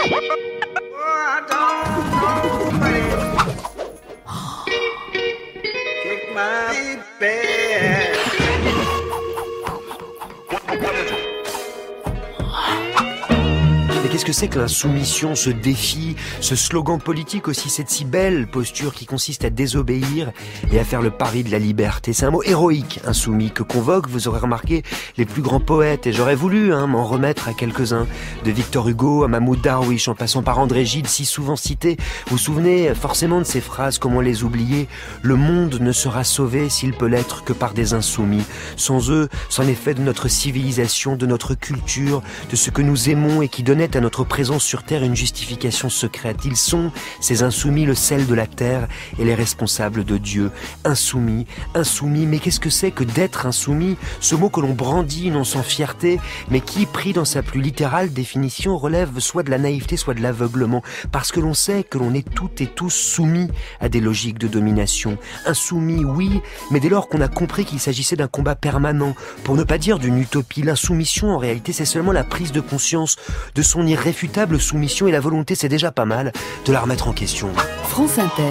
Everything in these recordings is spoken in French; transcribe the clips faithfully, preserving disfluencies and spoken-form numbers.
Mais qu'est-ce que c'est que l'insoumission, ce défi, ce slogan politique aussi, cette si belle posture qui consiste à désobéir et à faire le pari de la liberté? C'est un mot héroïque, insoumis, que convoquent, vous aurez remarqué, les plus grands poètes. Et j'aurais voulu hein, m'en remettre à quelques-uns, de Victor Hugo à Mahmoud Darwish, en passant par André Gide, si souvent cité. Vous vous souvenez forcément de ces phrases, comment les oublier? Le monde ne sera sauvé s'il peut l'être que par des insoumis. Sans eux, c'en est fait de notre civilisation, de notre culture, de ce que nous aimons et qui donnait à notre présence sur Terre une justification secrète. Ils sont, ces insoumis, le sel de la Terre et les responsables de Dieu. Insoumis, insoumis, mais qu'est-ce que c'est que d'être insoumis? Ce mot que l'on brandit non sans fierté, mais qui, pris dans sa plus littérale définition, relève soit de la naïveté, soit de l'aveuglement. Parce que l'on sait que l'on est toutes et tous soumis à des logiques de domination. Insoumis, oui, mais dès lors qu'on a compris qu'il s'agissait d'un combat permanent, pour ne pas dire d'une utopie. L'insoumission, en réalité, c'est seulement la prise de conscience de son irréfutable soumission, et la volonté, c'est déjà pas mal, de la remettre en question. France Inter.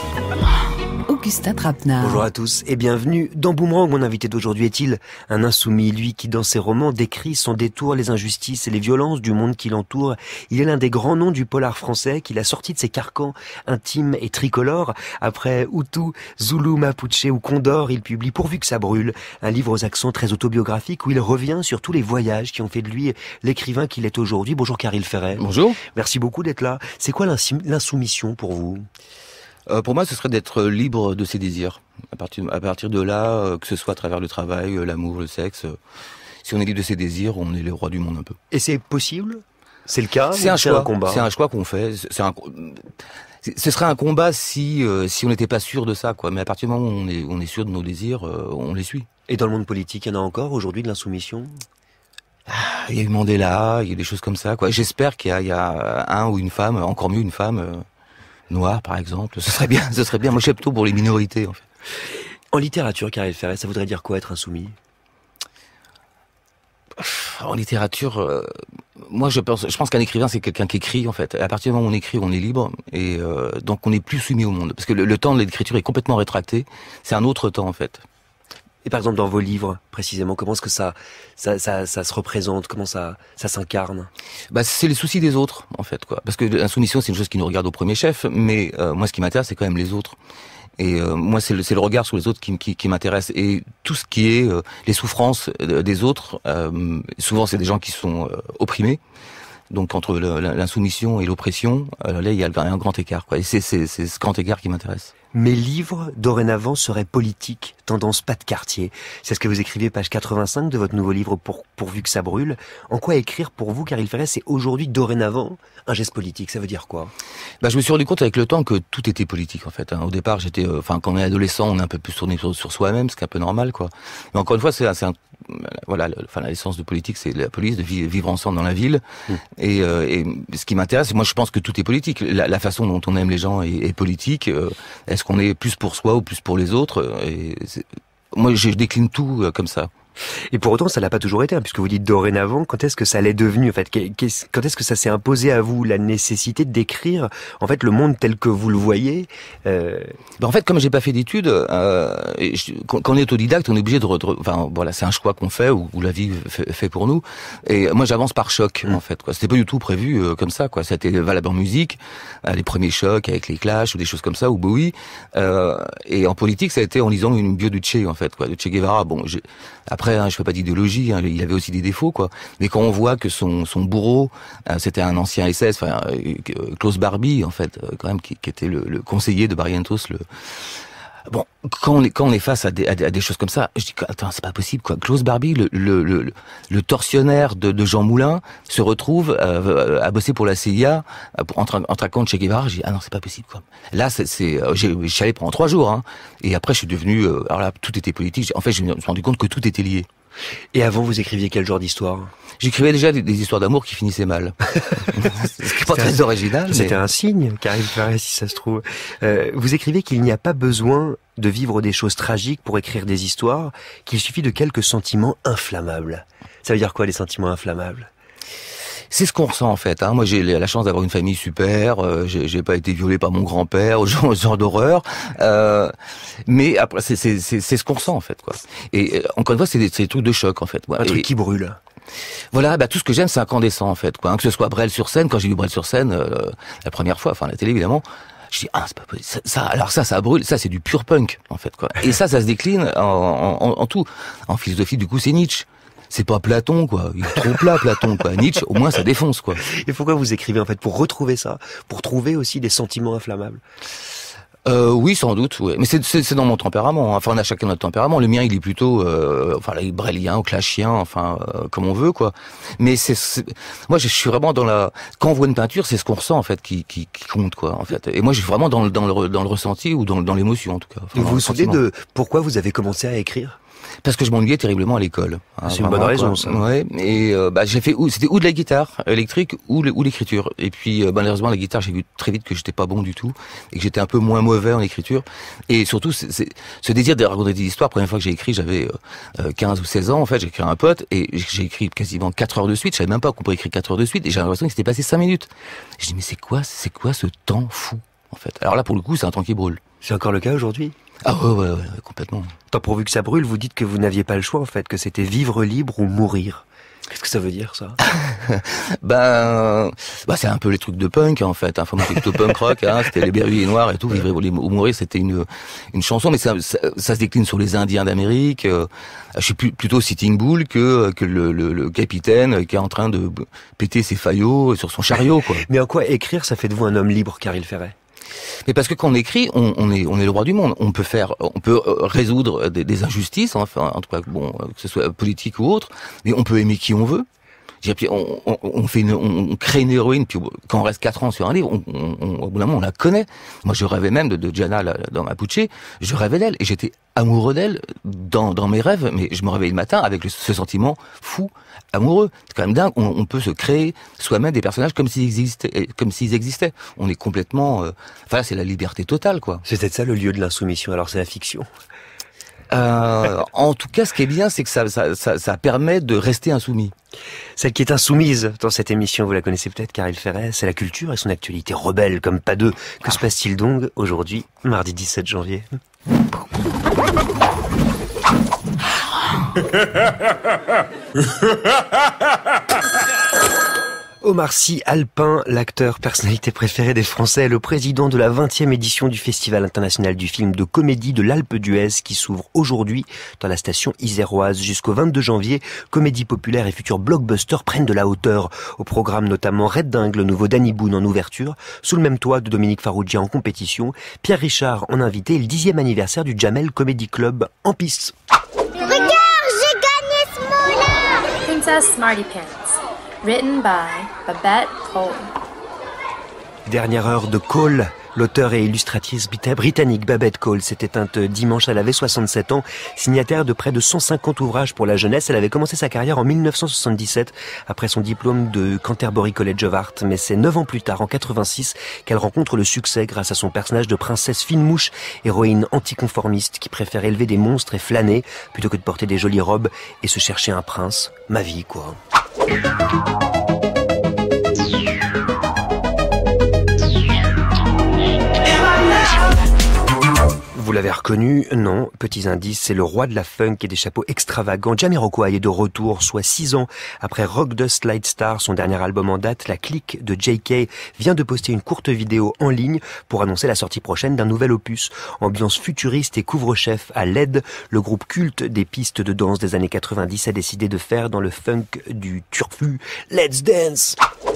Augustin Trapenard. Bonjour à tous et bienvenue dans Boomerang. Mon invité d'aujourd'hui est-il un insoumis, lui qui dans ses romans décrit sans détour les injustices et les violences du monde qui l'entoure. Il est l'un des grands noms du polar français qu'il a sorti de ses carcans intimes et tricolores. Après Hutu, Zulu, Mapuche ou Condor, il publie Pourvu que ça brûle, un livre aux accents très autobiographiques où il revient sur tous les voyages qui ont fait de lui l'écrivain qu'il est aujourd'hui. Bonjour Caril Ferret. Bonjour. Merci beaucoup d'être là. C'est quoi l'insoumission pour vous ? Euh, pour moi, ce serait d'être libre de ses désirs. À partir, à partir de là, euh, que ce soit à travers le travail, euh, l'amour, le sexe, euh, si on est libre de ses désirs, on est les rois du monde un peu. Et c'est possible ? C'est le cas ? C'est un choix. Un combat. C'est un choix qu'on fait. C'est un, ce serait un combat si euh, si on n'était pas sûr de ça, quoi. Mais à partir du moment où on est on est sûr de nos désirs, euh, on les suit. Et dans le monde politique, il y en a encore aujourd'hui de l'insoumission ? Ah, il y a eu Mandela, il y a des choses comme ça, quoi. J'espère qu'il y a, il y a un ou une femme, encore mieux une femme. Euh, Noir, par exemple, ce serait bien, ce serait bien. Moi, je suis plutôt pour les minorités, en fait. En littérature, Caril Ferret, ça voudrait dire quoi être insoumis ? En littérature, euh, moi, je pense, je pense qu'un écrivain, c'est quelqu'un qui écrit, en fait. À partir du moment où on écrit, on est libre, et euh, donc on n'est plus soumis au monde, parce que le, le temps de l'écriture est complètement rétracté. C'est un autre temps, en fait. Et par exemple, dans vos livres, précisément, comment est-ce que ça, ça, ça, ça se représente? Comment ça, ça s'incarne? Bah, c'est les soucis des autres, en fait, quoi. Parce que l'insoumission, c'est une chose qui nous regarde au premier chef, mais euh, moi, ce qui m'intéresse, c'est quand même les autres. Et euh, moi, c'est le, c'est le regard sur les autres qui, qui, qui m'intéresse. Et tout ce qui est euh, les souffrances des autres, euh, souvent, c'est des gens qui sont euh, opprimés. Donc, entre l'insoumission et l'oppression, euh, là, il y a un grand écart, quoi. Et c'est, c'est, c'est ce grand écart qui m'intéresse. Mes livres, dorénavant, seraient politiques, tendance pas de quartier. C'est ce que vous écrivez, page quatre-vingt-cinq de votre nouveau livre, pour, Pourvu que ça brûle. En quoi écrire pour vous, Caril Ferret, c'est aujourd'hui, dorénavant, un geste politique? Ça veut dire quoi? Bah, je me suis rendu compte avec le temps que tout était politique, en fait. Hein. Au départ, j'étais, enfin, euh, quand on est adolescent, on est un peu plus tourné sur, sur soi-même, ce qui est un peu normal, quoi. Mais encore une fois, c'est, c'est un, voilà, enfin, l'essence de politique, c'est la police, de vivre ensemble dans la ville. Mmh. Et, euh, et ce qui m'intéresse, moi, je pense que tout est politique. La, la façon dont on aime les gens est, est politique. Euh, est-ce qu'on est plus pour soi ou plus pour les autres? Et moi, je décline tout euh, comme ça. Et pour autant, ça l'a pas toujours été, hein, puisque vous dites dorénavant. Quand est-ce que ça l'est devenu, en fait? Quand est-ce que ça s'est imposé à vous, la nécessité de décrire, en fait, le monde tel que vous le voyez? euh... ben, En fait, comme j'ai pas fait d'études, euh, je, quand, quand on est autodidacte, on est obligé de, de enfin, voilà, c'est un choix qu'on fait ou, ou la vie fait, fait pour nous. Et moi, j'avance par choc, mmh. en fait. Quoi. C'était pas du tout prévu euh, comme ça. Quoi. C'était valable en musique, euh, les premiers chocs avec les Clash ou des choses comme ça, ou Bowie. Euh, et en politique, ça a été en lisant une bio du Che, en fait, quoi, de Che Guevara. Bon, j'ai, après. Hein, je fais pas d'idéologie, hein, il avait aussi des défauts, quoi. Mais quand on voit que son, son bourreau, euh, c'était un ancien S S, enfin euh, Klaus Barbie, en fait, euh, quand même, qui, qui était le, le conseiller de Barrientos, le. Bon, quand on est quand on est face à des, à des, à des choses comme ça, je dis attends, c'est pas possible, quoi. Klaus Barbie, le le le, le tortionnaire de, de Jean Moulin, se retrouve euh, à bosser pour la C I A en, tra- en traquant Che Guevara. Je dis ah non, c'est pas possible, quoi. Là, c'est, c'est j'ai, je suis allé pendant trois jours, hein. Et après, je suis devenu, euh, alors là, tout était politique. En fait, je me suis rendu compte que tout était lié. Et avant, vous écriviez quel genre d'histoire? J'écrivais déjà des, des histoires d'amour qui finissaient mal. C'est pas très original. C'était mais... un signe, Caril Ferret, si ça se trouve. Euh, vous écrivez qu'il n'y a pas besoin de vivre des choses tragiques pour écrire des histoires, qu'il suffit de quelques sentiments inflammables. Ça veut dire quoi, les sentiments inflammables? C'est ce qu'on ressent en fait. Hein. Moi, j'ai la chance d'avoir une famille super. Euh, j'ai, j'ai pas été violé par mon grand-père, ce genre, genre d'horreur. Euh, mais après, c'est, c'est, c'est, c'est ce qu'on ressent en fait, quoi. Et euh, encore une fois, c'est des, c'est des trucs de choc en fait. Un Et, truc qui brûle. Voilà, bah tout ce que j'aime, c'est incandescent en fait, quoi. Hein, que ce soit Brel-sur-Seine, quand j'ai vu Brel-sur-Seine euh, la première fois, enfin la télé évidemment. Je dis ah c'est pas possible. Ça, ça, alors ça, ça brûle. Ça, c'est du pur punk en fait, quoi. Et ça, ça se décline en, en, en tout. En philosophie, du coup, c'est Nietzsche. C'est pas Platon, quoi. Il est trop plat, Platon, quoi. Nietzsche, au moins, ça défonce, quoi. Et pourquoi vous écrivez, en fait, pour retrouver ça, pour trouver aussi des sentiments inflammables? Euh, oui, sans doute, oui. Mais c'est, c'est, c'est dans mon tempérament. Enfin, on a chacun notre tempérament. Le mien, il est plutôt, euh, enfin, là, brélien ou clashien, enfin, euh, comme on veut, quoi. Mais c'est, c'est, moi, je suis vraiment dans la. Quand on voit une peinture, c'est ce qu'on ressent, en fait, qui, qui, qui compte, quoi, en fait. Et moi, je suis vraiment dans le, dans le, dans le ressenti ou dans, dans l'émotion, en tout cas. Enfin, vous vous souvenez de pourquoi vous avez commencé à écrire? Parce que je m'ennuyais terriblement à l'école. Hein, c'est une bonne raison, ça. Ouais. Et euh, bah j'ai fait ou c'était ou de la guitare électrique ou le, ou l'écriture. Et puis euh, malheureusement la guitare, j'ai vu très vite que j'étais pas bon du tout et que j'étais un peu moins mauvais en écriture. Et surtout c'est, c'est, ce désir de raconter des histoires. La première fois que j'ai écrit, j'avais euh, quinze ou seize ans en fait. J'ai écrit à un pote et j'ai écrit quasiment quatre heures de suite. Je savais même pas qu'on pouvait écrire quatre heures de suite et j'ai l'impression qu'il s'était passé cinq minutes. Je dis mais c'est quoi, c'est quoi ce temps fou en fait. Alors là pour le coup, c'est un temps qui brûle. C'est encore le cas aujourd'hui? Ah ouais, ouais, ouais, complètement. Tant pourvu que ça brûle, vous dites que vous n'aviez pas le choix, en fait, que c'était vivre libre ou mourir. Qu'est-ce que ça veut dire, ça? Ben, bah, c'est un peu les trucs de punk, en fait. Hein. Enfin, moi, c'est plutôt punk rock, hein. C'était les Berruis noirs et tout. Vivre ou mourir, c'était une, une chanson, mais ça, ça, ça se décline sur les Indiens d'Amérique. Euh, je suis plus, plutôt Sitting Bull que, que le, le, le capitaine qui est en train de péter ses faillots sur son chariot, quoi. Mais en quoi écrire, ça fait de vous un homme libre, Caril Ferret? Mais parce que quand on écrit, on, on est on est le roi du monde. On peut faire, on peut résoudre des, des injustices, enfin en tout cas bon, que ce soit politique ou autre. Mais on peut aimer qui on veut. Puis on, on, on fait une, on crée une héroïne. Puis quand on reste quatre ans sur un livre, on, on, au bout d'un moment on la connaît. Moi je rêvais même de, de Gianna là, dans Mapuche. Je rêvais d'elle et j'étais amoureux d'elle dans dans mes rêves. Mais je me réveillais le matin avec le, ce sentiment fou, amoureux. C'est quand même dingue. On, on peut se créer soi-même des personnages comme s'ils existaient, comme s'ils existaient. On est complètement. Euh, enfin, c'est la liberté totale, quoi. C'est peut-être ça le lieu de l'insoumission. Alors c'est la fiction. Euh, en tout cas, ce qui est bien, c'est que ça, ça, ça, ça permet de rester insoumis. Celle qui est insoumise dans cette émission, vous la connaissez peut-être, Caril Ferret, c'est la culture et son actualité rebelle comme pas deux. Que se passe-t-il donc aujourd'hui, mardi dix-sept janvier? Omar Sy, alpin, l'acteur personnalité préférée des Français, le président de la vingtième édition du Festival international du film de comédie de l'Alpe d'Huez qui s'ouvre aujourd'hui dans la station iséroise jusqu'au vingt-deux janvier. Comédie populaire et futurs blockbusters prennent de la hauteur. Au programme notamment Red Dingue, le nouveau Danny Boone en ouverture, Sous le même toit de Dominique Farrugia en compétition, Pierre Richard en invité et le dixième anniversaire du Jamel Comedy Club en piste. Regarde, j'ai gagné ce mot-là! Princess Smarty Pants. Written by Babette Cole. Dernière heure de Cole. L'auteur et illustratrice britannique Babette Cole s'est éteinte dimanche. Elle avait soixante-sept ans, signataire de près de cent cinquante ouvrages pour la jeunesse. Elle avait commencé sa carrière en mille neuf cent soixante-dix-sept après son diplôme de Canterbury College of Art. Mais c'est neuf ans plus tard, en quatre-vingt-six, qu'elle rencontre le succès grâce à son personnage de princesse fine mouche, héroïne anticonformiste qui préfère élever des monstres et flâner plutôt que de porter des jolies robes et se chercher un prince. Ma vie, quoi. Vous l'avez reconnu? Non. Petits indices, c'est le roi de la funk et des chapeaux extravagants. Jamiroquai est de retour, soit six ans après Rock Dust Light Star, son dernier album en date. La clique de J K vient de poster une courte vidéo en ligne pour annoncer la sortie prochaine d'un nouvel opus. Ambiance futuriste et couvre-chef à L E D, le groupe culte des pistes de danse des années quatre-vingt-dix a décidé de faire dans le funk du turfu. Let's dance!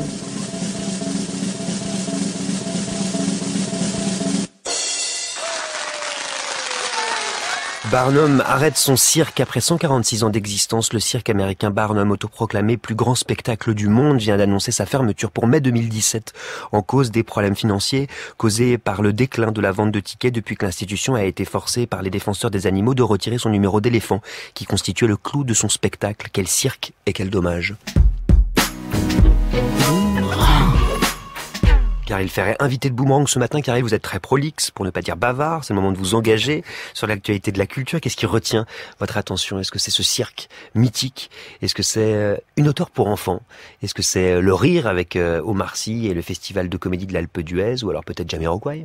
Barnum arrête son cirque après cent quarante-six ans d'existence. Le cirque américain Barnum, autoproclamé plus grand spectacle du monde, vient d'annoncer sa fermeture pour mai deux mille dix-sept en cause des problèmes financiers causés par le déclin de la vente de tickets depuis que l'institution a été forcée par les défenseurs des animaux de retirer son numéro d'éléphant qui constituait le clou de son spectacle. Quel cirque et quel dommage. Caril Ferret, invité de Boomerang ce matin. Caril, vous êtes très prolixe, pour ne pas dire bavard. C'est le moment de vous engager sur l'actualité de la culture. Qu'est-ce qui retient votre attention? Est-ce que c'est ce cirque mythique? Est-ce que c'est une auteure pour enfants? Est-ce que c'est le rire avec Omar Sy et le festival de comédie de l'Alpe d'Huez? Ou alors peut-être Jamiroquai?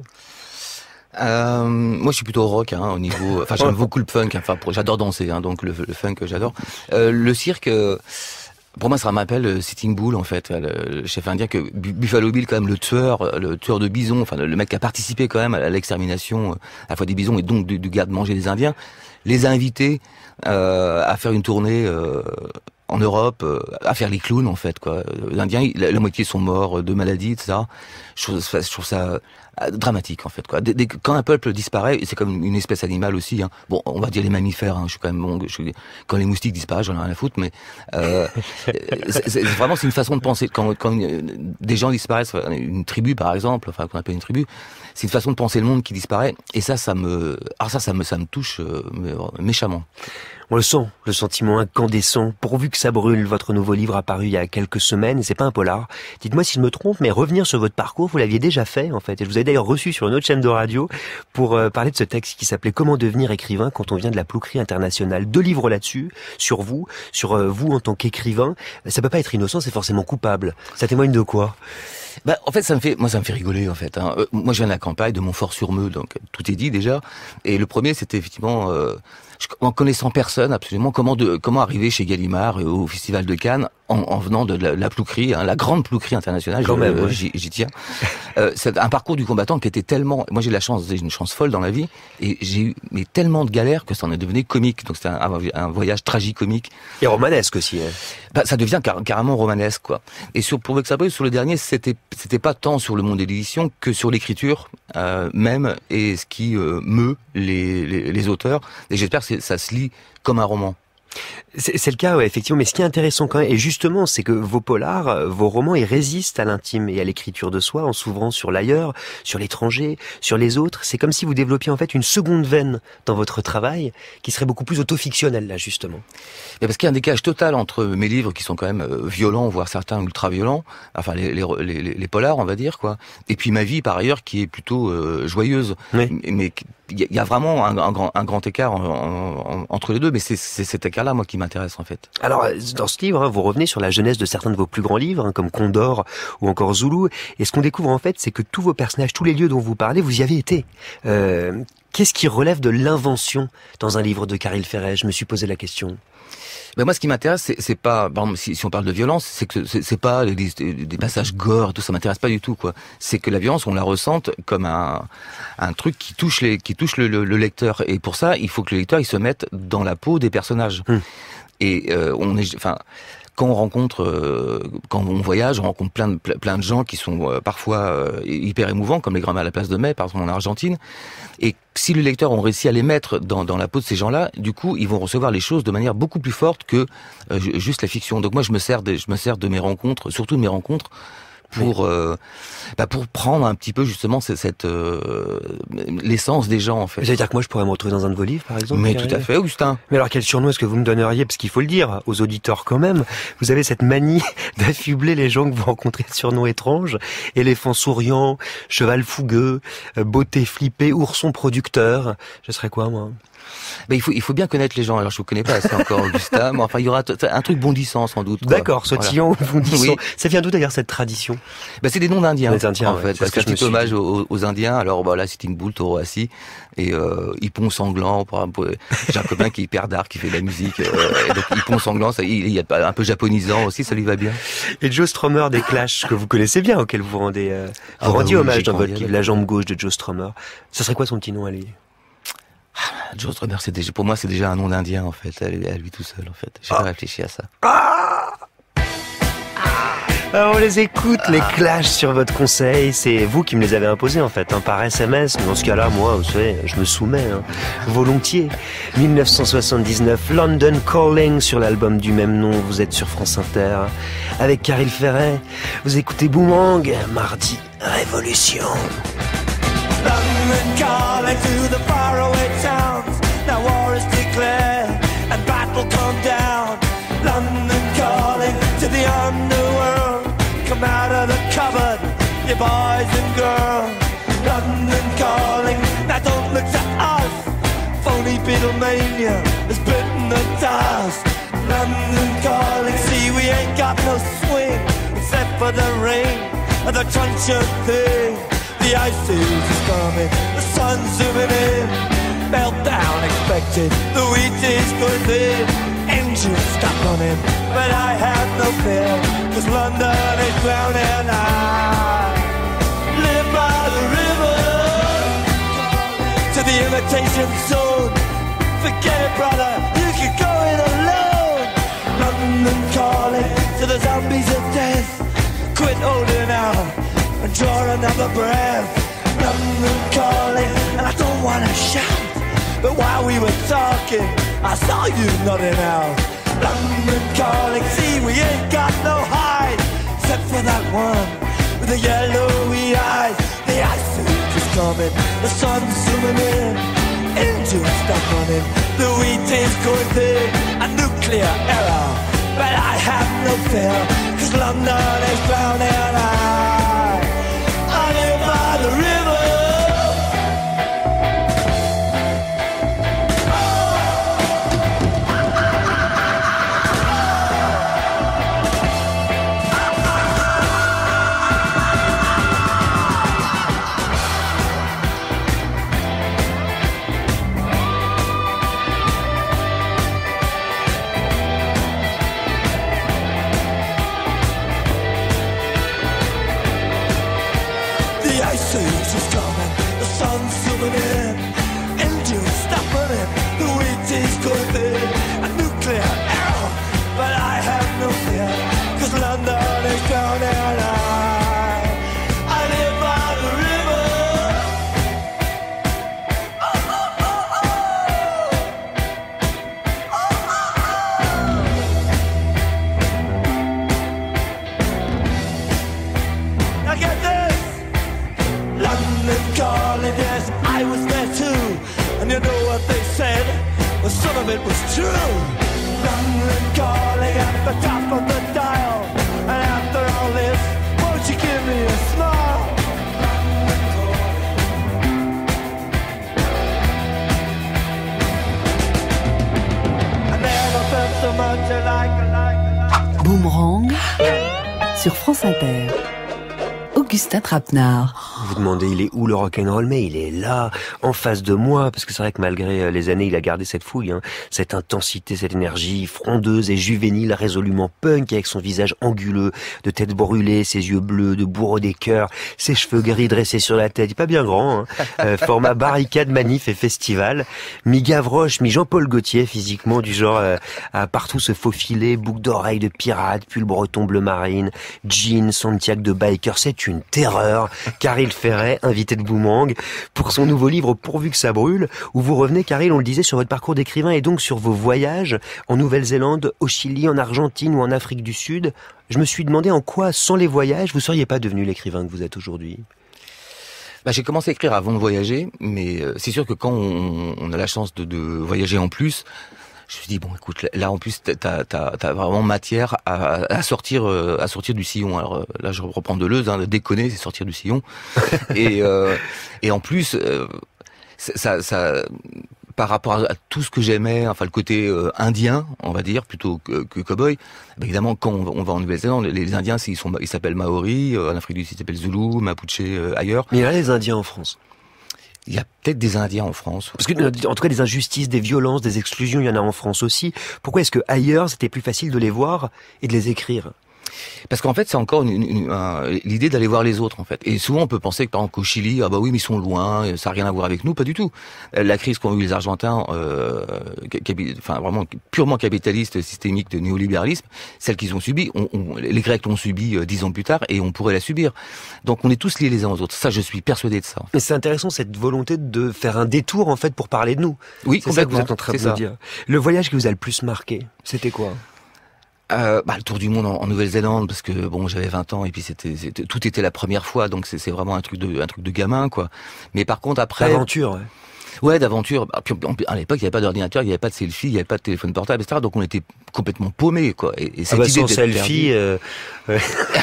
Euh, moi, je suis plutôt rock, hein, au niveau. Enfin, j'aime beaucoup le funk. Enfin, pour, j'adore danser, hein, donc le, le funk, j'adore. Euh, le cirque, euh, pour moi, ça m'appelle Sitting Bull, en fait, le, le chef indien, que Buffalo Bill, quand même, le tueur, le tueur de bisons, enfin, le, le mec qui a participé quand même à l'extermination, à la fois des bisons et donc du, du garde-manger des Indiens, les a invités euh, à faire une tournée. Euh, en Europe, euh, à faire les clowns, en fait, quoi. L'Indien, la, la moitié sont morts de maladies, et cetera. Je trouve, je trouve ça dramatique, en fait, quoi. Dès, dès, quand un peuple disparaît, c'est comme une espèce animale aussi, hein. Bon, on va dire les mammifères, hein. Je suis quand même bon, je suis, quand les moustiques disparaissent, j'en ai rien à foutre, mais, euh, c'est, c'est, vraiment, c'est une façon de penser. Quand, quand des gens disparaissent, une tribu, par exemple, enfin, qu'on appelle une tribu, c'est une façon de penser le monde qui disparaît. Et ça, ça me, alors ça, ça me, ça me touche, euh, méchamment. On le sent, le sentiment incandescent. Pourvu que ça brûle, votre nouveau livre apparu il y a quelques semaines, et c'est pas un polar. Dites-moi si je me trompe, mais revenir sur votre parcours, vous l'aviez déjà fait, en fait. Et je vous ai d'ailleurs reçu sur une autre chaîne de radio pour euh, parler de ce texte qui s'appelait « Comment devenir écrivain quand on vient de la plouquerie internationale ». Deux livres là-dessus, sur vous, sur euh, vous en tant qu'écrivain. Ça peut pas être innocent, c'est forcément coupable. Ça témoigne de quoi ? Bah, en fait, ça me fait, moi, ça me fait rigoler, en fait, hein. Euh, moi, je viens de la campagne, de Montfort-sur-Meux, donc tout est dit déjà. Et le premier, c'était effectivement, euh, je, en connaissant personne, absolument, comment de, comment arriver chez Gallimard et au Festival de Cannes en, en venant de la, la plouquerie, hein, la grande plouquerie internationale. Quand je, même, euh, ouais. j'y, j'y tiens. Euh, c'est un parcours du combattant qui était tellement, moi, j'ai la chance, j'ai une chance folle dans la vie, et j'ai eu, mais tellement de galères que ça en est devenu comique. Donc c'était un, un voyage tragicomique. Et romanesque aussi, hein. Bah, ça devient car, carrément romanesque, quoi. Et sur, pour que ça brûle, sur le dernier, c'était, c'était pas tant sur le monde de l'édition que sur l'écriture, euh, même, et ce qui euh, meut les, les, les auteurs. Et j'espère que ça se lit comme un roman. C'est, c'est le cas, ouais, effectivement. Mais ce qui est intéressant quand même, et justement, c'est que vos polars, vos romans, ils résistent à l'intime et à l'écriture de soi en s'ouvrant sur l'ailleurs, sur l'étranger, sur les autres. C'est comme si vous développiez en fait une seconde veine dans votre travail qui serait beaucoup plus autofictionnelle, là, justement. Et parce qu'il y a un décalage total entre mes livres qui sont quand même violents, voire certains ultra-violents, enfin les, les, les, les polars, on va dire, quoi. Et puis ma vie, par ailleurs, qui est plutôt euh, joyeuse. Oui. Mais il y a vraiment un, un, grand, un grand écart en, en, en, entre les deux, mais c'est, c'est cet écart-là, moi, qui m'intéresse, en fait. Alors, dans ce livre, hein, vous revenez sur la jeunesse de certains de vos plus grands livres, hein, comme Condor ou encore Zulu. Et ce qu'on découvre, en fait, c'est que tous vos personnages, tous les lieux dont vous parlez, vous y avez été. Euh, qu'est-ce qui relève de l'invention dans un livre de Caril Ferret? Je me suis posé la question. Ben moi, ce qui m'intéresse, c'est, c'est pas, par exemple, si, si on parle de violence, c'est que c'est, c'est pas des, des passages gore, tout ça m'intéresse pas du tout, quoi. C'est que la violence, on la ressente comme un, un truc qui touche les, qui touche le, le, le lecteur. Et pour ça, il faut que le lecteur, il se mette dans la peau des personnages. Hum. Et euh, on est, enfin. Quand on rencontre, euh, quand on voyage, on rencontre plein de, plein de gens qui sont euh, parfois euh, hyper émouvants, comme les grands-mères à la place de Mai, par exemple en Argentine. Et si les lecteurs ont réussi à les mettre dans, dans la peau de ces gens-là, du coup, ils vont recevoir les choses de manière beaucoup plus forte que euh, juste la fiction. Donc moi, je me sers de, je me sers de mes rencontres, surtout de mes rencontres, pour oui. euh, bah pour prendre un petit peu justement cette, cette euh, l'essence des gens, en fait. Vous allez dire que moi je pourrais me retrouver dans un de vos livres, par exemple? Mais tout à fait, Augustin. Mais alors quel surnom est-ce que vous me donneriez? Parce qu'il faut le dire aux auditeurs quand même, vous avez cette manie d'affubler les gens que vous rencontrez de surnoms étranges. Éléphant souriant, cheval fougueux, beauté flippée, ourson producteur. Je serais quoi, moi? Ben, il faut, il faut bien connaître les gens. Alors, je vous connais pas assez encore, Augustin, mais enfin, il y aura t- un truc bondissant, sans doute, quoi. D'accord, sautillant, voilà. Bondissant. Oui. Ça vient d'où, d'ailleurs, cette tradition? Ben, c'est des noms d'Indiens. Les Indiens, en ouais, fait. Parce que, que c'est un hommage aux, aux Indiens. Alors, voilà, Sitting Bull, taureau assis. Et, euh, hippon sanglant. Pour un peu, j'ai un copain qui est hyper dark, qui fait de la musique, euh, et donc, hippon sanglant, ça, il, il y a un peu japonisant aussi, ça lui va bien. Et Joe Strummer des Clash, que vous connaissez bien, auquel vous rendez, euh, vous ah, rendiez bah, oui, hommage dans votre livre, La jambe gauche de Joe Strummer. Ce serait quoi son petit nom à lui? Joe Strummer, c'est déjà, pour moi, c'est déjà un nom d'Indien, en fait, à lui, à lui tout seul, en fait. J'ai ah. pas réfléchi à ça. Ah Alors on les écoute, les Clash, sur votre conseil. C'est vous qui me les avez imposés, en fait, hein, par S M S. Mais dans ce cas-là, moi, vous savez, je me soumets, hein, volontiers. dix-neuf cent soixante-dix-neuf, London Calling, sur l'album du même nom. Vous êtes sur France Inter, avec Caril Ferret. Vous écoutez Boomerang, mardi, Révolution. London calling to the faraway towns. Now war is declared and battle come down. London calling to the underworld. Come out of the cupboard, you boys and girls. London calling, now don't look to us. Phony Beatlemania has bitten the dust. London calling, see we ain't got no swing except for the rain and the crunch of thing. The ice age is coming, the sun's zooming in. Meltdown expected, the wheat is good in. Engines stop running, but I have no fear, cause London is drowning. I live by the river, to the imitation zone. Forget it, brother, you can go it alone. London calling to the zombies of death. Quit holding out and draw another breath. London calling, and I don't wanna shout, but while we were talking, I saw you nodding out. London calling, see we ain't got no hide, except for that one with the yellowy eyes. The ice age is coming, the sun's zooming in. Engines stop running, the wheat is going big. A nuclear error, but I have no fear, cause London is drowning. I, I live by the river. It was true. London calling at the top of the dial, and after all this, won't you give me a smile? I never felt so much alike, alike, alike. Boomerang sur France Inter. Augustin Trapenard. Vous vous demandez, il est où le rock'n'roll? Mais il est là, en face de moi, parce que c'est vrai que malgré les années, il a gardé cette fouille, hein, cette intensité, cette énergie frondeuse et juvénile, résolument punk, avec son visage anguleux, de tête brûlée, ses yeux bleus, de bourreau des cœurs, ses cheveux gris dressés sur la tête, il est pas bien grand, hein, euh, format barricade, manif et festival, mi Gavroche, mi Jean-Paul Gaultier, physiquement, du genre euh, à partout se faufiler, boucle d'oreilles de pirate, pull breton bleu marine, jean, Santiago de biker, c'est une terreur, Caril Ferret, invité de Boomerang, pour son nouveau livre Pourvu que ça brûle, où vous revenez, Caril, on le disait, sur votre parcours d'écrivain et donc sur vos voyages en Nouvelle-Zélande, au Chili, en Argentine ou en Afrique du Sud. Je me suis demandé en quoi, sans les voyages, vous seriez pas devenu l'écrivain que vous êtes aujourd'hui. Bah, j'ai commencé à écrire avant de voyager, mais euh, c'est sûr que quand on, on a la chance de, de voyager en plus, je me suis dit bon, écoute, là en plus t'as t'as t'as vraiment matière à, à sortir à sortir du sillon. Alors là, je reprends Deleuze, hein, déconner, c'est sortir du sillon. et euh, et en plus, euh, ça ça par rapport à tout ce que j'aimais, enfin le côté euh, indien, on va dire, plutôt que, que cow-boy. Bah, évidemment, quand on, on va en Nouvelle-Zélande, les, les Indiens, ils sont ils s'appellent Maori, euh, en Afrique du Sud, ils s'appellent Zoulou, Mapuche, euh, ailleurs. Mais il y a les Indiens en France. Il y a peut-être des Indiens en France. Parce que, en tout cas, des injustices, des violences, des exclusions, il y en a en France aussi. Pourquoi est-ce que ailleurs, c'était plus facile de les voir et de les écrire? Parce qu'en fait, c'est encore une, une, une, un, l'idée d'aller voir les autres, en fait. Et souvent, on peut penser que, par exemple, qu'au Chili, ah bah oui, mais ils sont loin, ça n'a rien à voir avec nous, pas du tout. La crise qu'ont eu les Argentins, euh, capi, enfin vraiment purement capitaliste, systémique de néolibéralisme, celle qu'ils ont subie, on, on, les Grecs l'ont subie euh, dix ans plus tard, et on pourrait la subir. Donc, on est tous liés les uns aux autres. Ça, je suis persuadé de ça. Mais c'est intéressant, cette volonté de faire un détour, en fait, pour parler de nous. Oui, c'est ça que vous êtes en train de me dire. Le voyage qui vous a le plus marqué, c'était quoi? Euh, bah, le tour du monde en, en Nouvelle-Zélande, parce que bon, j'avais vingt ans et puis c'était, c'était tout était la première fois, donc c'est, c'est vraiment un truc de un truc de gamin, quoi. Mais par contre après, l'aventure. Ouais. Ouais, d'aventure. Puis, à l'époque, il n'y avait pas d'ordinateur, il n'y avait pas de selfie, il n'y avait pas de téléphone portable, et cetera. Donc on était complètement paumés, quoi. Et, et cette ah bah idée sans selfie, perdu, euh... ouais.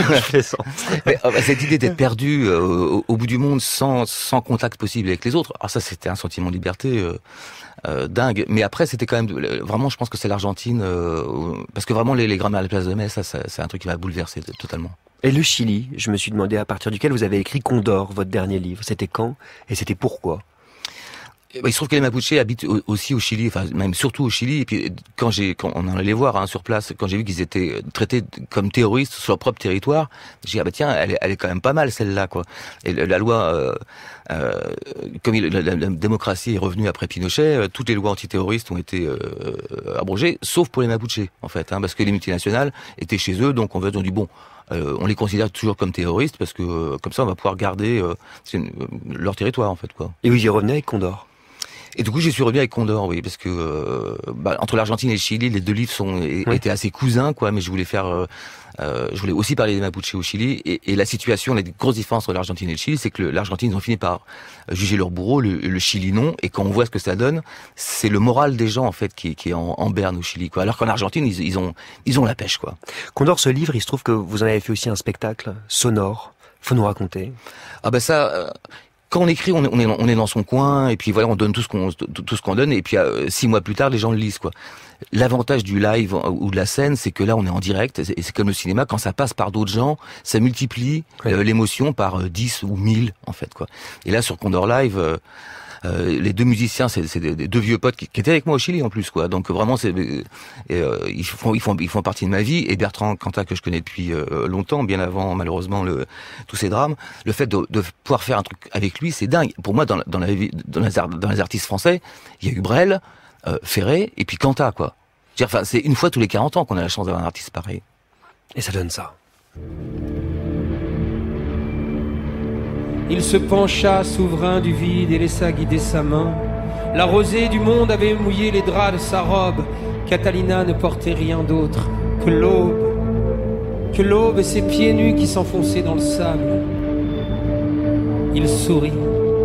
mais, euh, cette idée d'être perdu euh, au, au bout du monde sans sans contact possible avec les autres. Alors ça, c'était un sentiment de liberté euh, euh, dingue. Mais après, c'était quand même vraiment, je pense que c'est l'Argentine, euh, parce que vraiment les, les grammaires à la place de mai, ça, ça c'est un truc qui m'a bouleversé totalement. Et le Chili, je me suis demandé à partir duquel vous avez écrit Condor, votre dernier livre. C'était quand et c'était pourquoi? Il se trouve que les Mapuches habitent aussi au Chili, enfin même surtout au Chili. Et puis quand j'ai, quand on en allait voir hein, sur place, quand j'ai vu qu'ils étaient traités comme terroristes sur leur propre territoire, j'ai dit ah bah tiens, elle est, elle est quand même pas mal celle-là quoi. Et la loi, euh, euh, comme il, la, la, la démocratie est revenue après Pinochet, euh, toutes les lois antiterroristes ont été euh, abrogées, sauf pour les Mapuches en fait, hein, parce que les multinationales étaient chez eux, donc on va dit bon. Euh, on les considère toujours comme terroristes parce que euh, comme ça on va pouvoir garder euh, une, euh, leur territoire en fait quoi. Et vous y revenez avec Condor? Et du coup, j'y suis revenu avec Condor, oui, parce que euh, bah, entre l'Argentine et le Chili, les deux livres sont oui. étaient assez cousins, quoi. Mais je voulais faire, euh, euh, je voulais aussi parler des Mapuches au Chili, et, et la situation, la grosse différence entre l'Argentine et le Chili, c'est que l'Argentine, ils ont fini par juger leur bourreau, le, le Chili non, et quand on voit ce que ça donne, c'est le moral des gens en fait qui, qui est en, en berne au Chili, quoi. Alors qu'en Argentine, ils, ils ont, ils ont la pêche, quoi. Condor, ce livre, il se trouve que vous en avez fait aussi un spectacle sonore. Faut nous raconter. Ah ben ça. Euh, Quand on écrit, on est, on est, on est dans son coin, et puis voilà, on donne tout ce qu'on, tout ce qu'on donne, et puis euh, six mois plus tard, les gens le lisent, quoi. L'avantage du live ou de la scène, c'est que là, on est en direct, et c'est comme le cinéma, quand ça passe par d'autres gens, ça multiplie ouais. euh, l'émotion par euh, dix ou mille, en fait, quoi. Et là, sur Condor Live, euh, euh, les deux musiciens, c'est, c'est des, des deux vieux potes qui, qui étaient avec moi au Chili, en plus, quoi. Donc vraiment, c'est, euh, ils font, ils font, ils font partie de ma vie. Et Bertrand Cantat, que je connais depuis euh, longtemps, bien avant, malheureusement, le, tous ces drames, le fait de, de pouvoir faire un truc avec lui, c'est dingue. Pour moi, dans, dans la vie, dans les, dans les artistes français, il y a eu Brel, euh, Ferré, et puis Cantat, quoi. C'est-à-dire, enfin, c'est une fois tous les quarante ans qu'on a la chance d'avoir un artiste pareil. Et ça donne ça. Il se pencha, souverain du vide, et laissa guider sa main. La rosée du monde avait mouillé les draps de sa robe. Catalina ne portait rien d'autre que l'aube. Que l'aube et ses pieds nus qui s'enfonçaient dans le sable. Il sourit.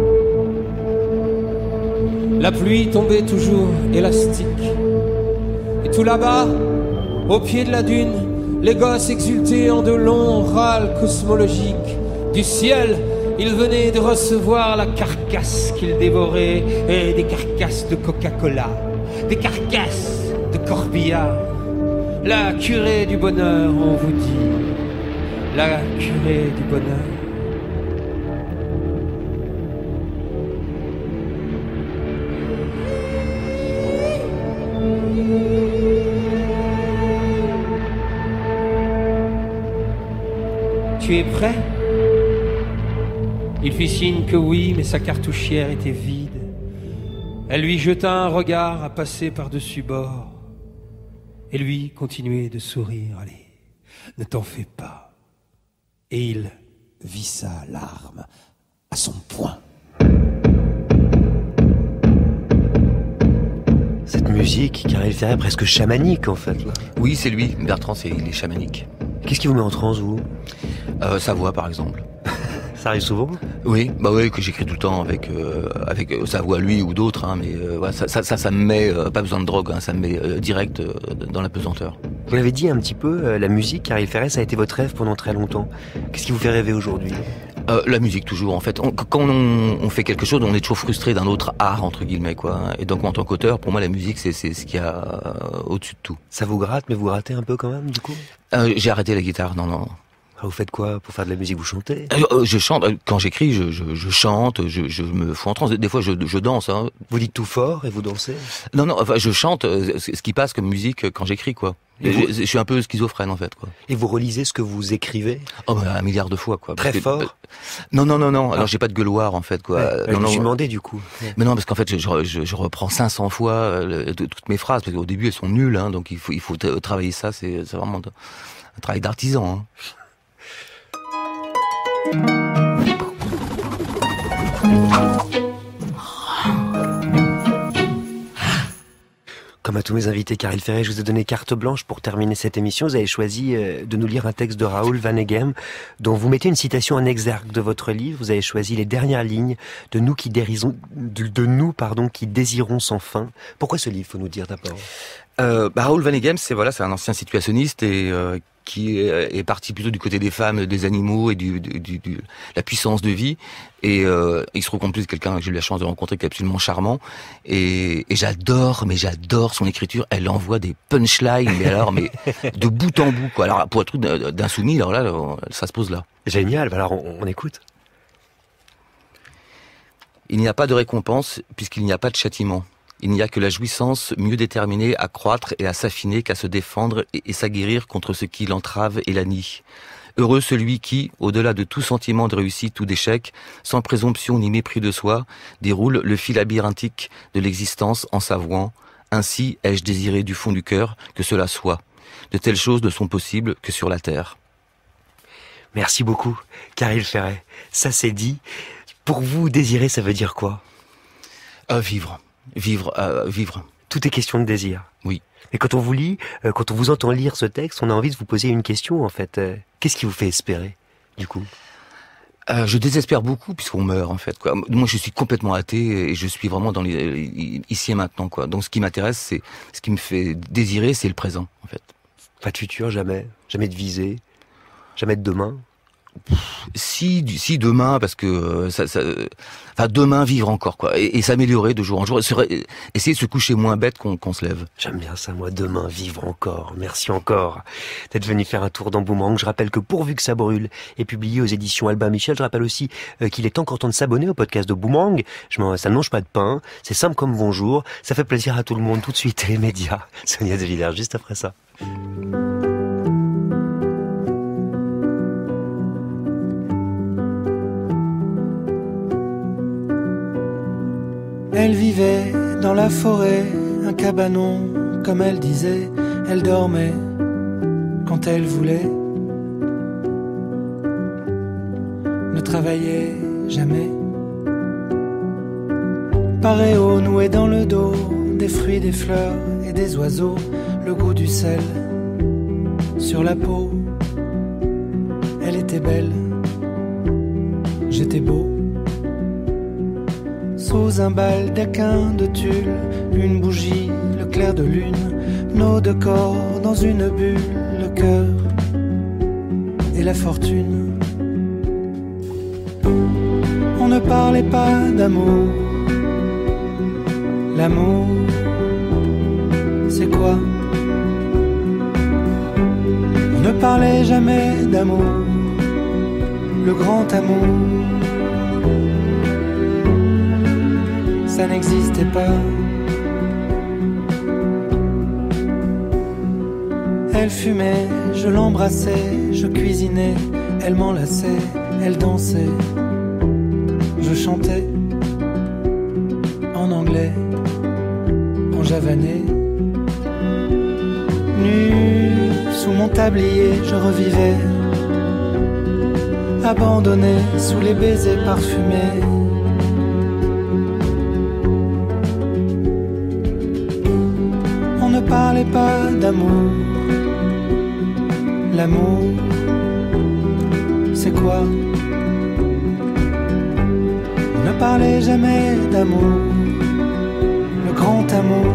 La pluie tombait toujours élastique. Et tout là-bas, au pied de la dune, les gosses exultaient en de longs râles cosmologiques. Du ciel, ils venaient de recevoir la carcasse qu'ils dévoraient, et des carcasses de Coca-Cola, des carcasses de corbillard. La curée du bonheur, on vous dit, la curée du bonheur. Tu es prêt ? Il fit signe que oui, mais sa cartouchière était vide. Elle lui jeta un regard à passer par-dessus bord. Et lui continuait de sourire. Allez, ne t'en fais pas. Et il vissa l'arme à son poing. Cette musique qui arrive presque chamanique en fait. Là. Oui, c'est lui. Bertrand, c'est, il est chamanique. Qu'est-ce qui vous met en transe, vous ? euh, Sa voix, par exemple. Ça arrive souvent ? Oui, bah oui, que j'écris tout le temps avec euh, avec euh, sa voix lui ou d'autres, hein, mais euh, ouais, ça, ça, ça, ça me met euh, pas besoin de drogue, hein, ça me met euh, direct euh, dans la pesanteur. Vous l'avez dit un petit peu, euh, la musique, Caril Ferret, ça a été votre rêve pendant très longtemps. Qu'est-ce qui vous fait rêver aujourd'hui ? euh, La musique toujours, en fait. On, quand on, on fait quelque chose, on est toujours frustré d'un autre art entre guillemets, quoi. Et donc en tant qu'auteur, pour moi, la musique, c'est c'est ce qu'il y a euh, au-dessus de tout. Ça vous gratte, mais vous grattez un peu quand même, du coup ? euh, J'ai arrêté la guitare, non, non. Vous faites quoi pour faire de la musique? Vous chantez? euh, Je chante. Quand j'écris, je, je, je chante, je, je me fous en transe. Des fois, je, je danse. Hein. Vous dites tout fort et vous dansez? Non, non. Enfin, je chante ce qui passe comme musique quand j'écris, quoi. Je, je, je suis un peu schizophrène, en fait, quoi. Et vous relisez ce que vous écrivez? Oh, bah, un milliard de fois, quoi. Très parce fort? Que, euh, non, non, non, non. Ah. Alors, j'ai pas de gueuloir, en fait, quoi. Ouais, euh, je non, me non, suis demandé, du coup. Ouais. Mais non, parce qu'en fait, je, je, je reprends cinq cents fois euh, toutes mes phrases, parce qu'au début, elles sont nulles, hein, donc il faut, il faut travailler ça. C'est vraiment un travail d'artisan, hein. Comme à tous mes invités, Caril Ferret, je vous ai donné carte blanche pour terminer cette émission. Vous avez choisi de nous lire un texte de Raoul Vaneigem, dont vous mettez une citation en exergue de votre livre. Vous avez choisi les dernières lignes de nous qui dérisons, de, de nous, pardon, qui désirons sans fin. Pourquoi ce livre, faut nous dire d'abord? Euh, bah, Raoul Vaneigem, c'est voilà, c'est un ancien situationniste et euh, qui est, est parti plutôt du côté des femmes, des animaux et du, du, du, du la puissance de vie. Et euh, il se trouve en plus quelqu'un que j'ai eu la chance de rencontrer qui est absolument charmant. Et, et j'adore, mais j'adore son écriture. Elle envoie des punchlines, mais alors, mais de bout en bout, quoi. Alors pour un truc d'insoumis, alors là, ça se pose là. Génial. Alors on, on écoute. Il n'y a pas de récompense puisqu'il n'y a pas de châtiment. Il n'y a que la jouissance mieux déterminée à croître et à s'affiner qu'à se défendre et, et s'aguerrir contre ce qui l'entrave et la nie. Heureux celui qui, au-delà de tout sentiment de réussite ou d'échec, sans présomption ni mépris de soi, déroule le fil labyrinthique de l'existence en s'avouant « Ainsi ai-je désiré du fond du cœur que cela soit. De telles choses ne sont possibles que sur la terre. » Merci beaucoup, Caril Ferret. Ça c'est dit. Pour vous, désirer, ça veut dire quoi? euh, Vivre. Vivre, euh, vivre. Tout est question de désir. Oui. Et quand on vous lit, euh, quand on vous entend lire ce texte, on a envie de vous poser une question, en fait. Euh, qu'est-ce qui vous fait espérer, du coup? euh, Je désespère beaucoup, puisqu'on meurt, en fait, quoi. Moi, je suis complètement athée, et je suis vraiment dans les, ici et maintenant, quoi. Donc, ce qui m'intéresse, c'est, ce qui me fait désirer, c'est le présent, en fait. Pas de futur, jamais. Jamais de visée. Jamais de demain. Si, si demain, parce que ça, ça, enfin demain vivre encore quoi, et, et s'améliorer de jour en jour, serait, essayer de se coucher moins bête qu'on qu'on se lève. J'aime bien ça, moi, demain vivre encore. Merci encore d'être venu faire un tour dans Boomerang. Je rappelle que Pourvu que ça brûle est publié aux éditions Albin Michel. Je rappelle aussi euh, qu'il est encore temps de s'abonner au podcast de Boomerang. Je m'en, ça ne mange pas de pain, c'est simple comme bonjour, ça fait plaisir à tout le monde. Tout de suite les médias. Sonia De Villers juste après ça. Elle vivait dans la forêt, un cabanon, comme elle disait, elle dormait quand elle voulait, ne travaillait jamais. Paréo noué dans le dos, des fruits, des fleurs et des oiseaux, le goût du sel sur la peau. Elle était belle, j'étais beau. Sous un baldaquin de tulle, une bougie, le clair de lune, nos deux corps dans une bulle, le cœur et la fortune. On ne parlait pas d'amour. L'amour, c'est quoi? On ne parlait jamais d'amour, le grand amour. Ça n'existait pas. Elle fumait, je l'embrassais, je cuisinais, elle m'enlaçait, elle dansait, je chantais en anglais, en javanais. Nu sous mon tablier, je revivais, abandonné sous les baisers parfumés. On ne parlait pas d'amour. L'amour, c'est quoi? On ne parlait jamais d'amour, le grand amour.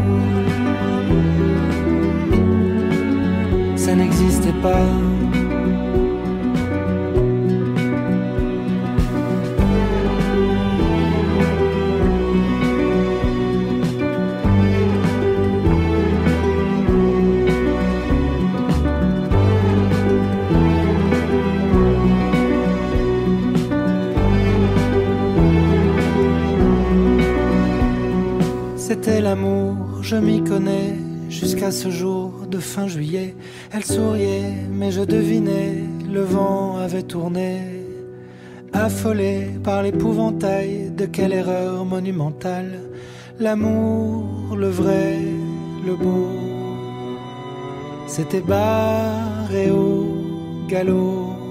Ça n'existait pas. C'était l'amour, je m'y connais, jusqu'à ce jour de fin juillet. Elle souriait, mais je devinais, le vent avait tourné. Affolé par l'épouvantail de quelle erreur monumentale. L'amour, le vrai, le beau, s'était barré au galop.